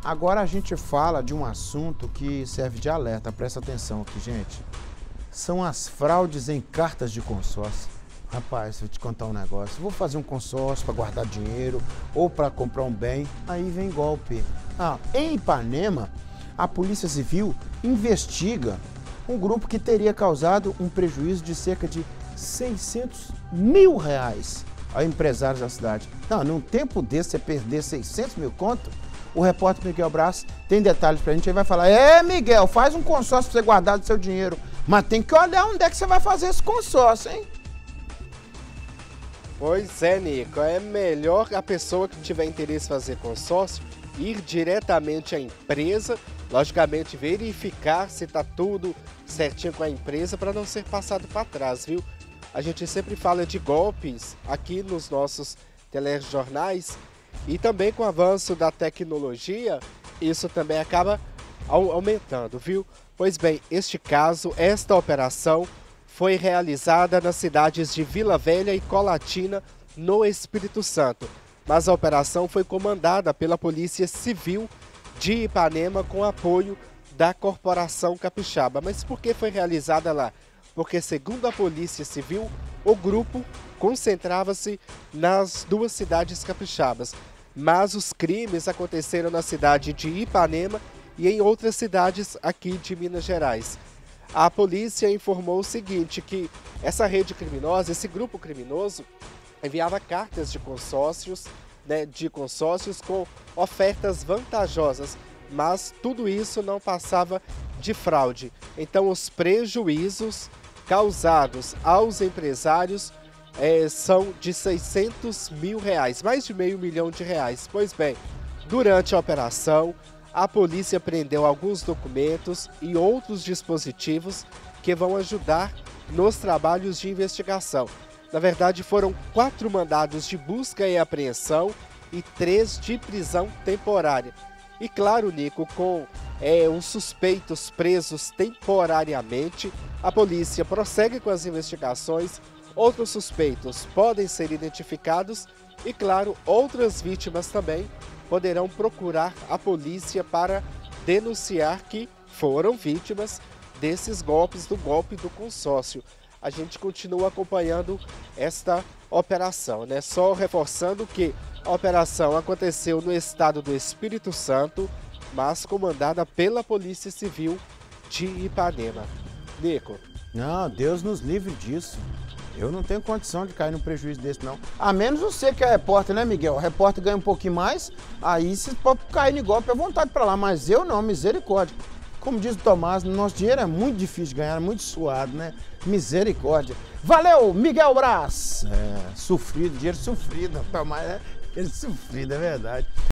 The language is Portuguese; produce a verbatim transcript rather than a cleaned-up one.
Agora a gente fala de um assunto que serve de alerta, presta atenção aqui, gente. São as fraudes em cartas de consórcio. Rapaz, vou te contar um negócio. Vou fazer um consórcio para guardar dinheiro ou para comprar um bem, aí vem golpe. Ah, em Ipanema, a Polícia Civil investiga um grupo que teria causado um prejuízo de cerca de seiscentos mil reais a empresários da cidade. Não, num tempo desse, você perder seiscentos mil conto, o repórter Miguel Braz tem detalhes pra gente, ele vai falar: é, Miguel, faz um consórcio pra você guardar do seu dinheiro, mas tem que olhar onde é que você vai fazer esse consórcio, hein? Pois é, Nico, é melhor a pessoa que tiver interesse em fazer consórcio ir diretamente à empresa, logicamente verificar se está tudo certinho com a empresa para não ser passado para trás, viu? A gente sempre fala de golpes aqui nos nossos telejornais e também com o avanço da tecnologia, isso também acaba aumentando, viu? Pois bem, este caso, esta operação foi realizada nas cidades de Vila Velha e Colatina, no Espírito Santo. Mas a operação foi comandada pela Polícia Civil de Ipanema com apoio da Corporação Capixaba. Mas por que foi realizada lá? Porque, segundo a Polícia Civil, o grupo concentrava-se nas duas cidades capixabas. Mas os crimes aconteceram na cidade de Ipanema e em outras cidades aqui de Minas Gerais. A polícia informou o seguinte, que essa rede criminosa, esse grupo criminoso, enviava cartas de consórcios, né, de consórcios com ofertas vantajosas, mas tudo isso não passava de fraude. Então os prejuízos causados aos empresários é, são de seiscentos mil reais, mais de meio milhão de reais. Pois bem, durante a operação, a polícia prendeu alguns documentos e outros dispositivos que vão ajudar nos trabalhos de investigação. Na verdade, foram quatro mandados de busca e apreensão e três de prisão temporária. E claro, Nico, com é, os suspeitos presos temporariamente, a polícia prossegue com as investigações, outros suspeitos podem ser identificados e, claro, outras vítimas também poderão procurar a polícia para denunciar que foram vítimas desses golpes, do golpe do consórcio. A gente continua acompanhando esta operação, né? Só reforçando que a operação aconteceu no estado do Espírito Santo, mas comandada pela Polícia Civil de Ipanema. Nico. Não, Deus nos livre disso. Eu não tenho condição de cair num prejuízo desse, não. A menos você que é repórter, né, Miguel? O repórter ganha um pouquinho mais, aí você pode cair em golpe à vontade pra lá. Mas eu não, misericórdia. Como diz o Tomás, nosso dinheiro é muito difícil de ganhar, é muito suado, né? Misericórdia. Valeu, Miguel Braz! É, sofrido, dinheiro sofrido. Tomás é dinheiro sofrido, é verdade.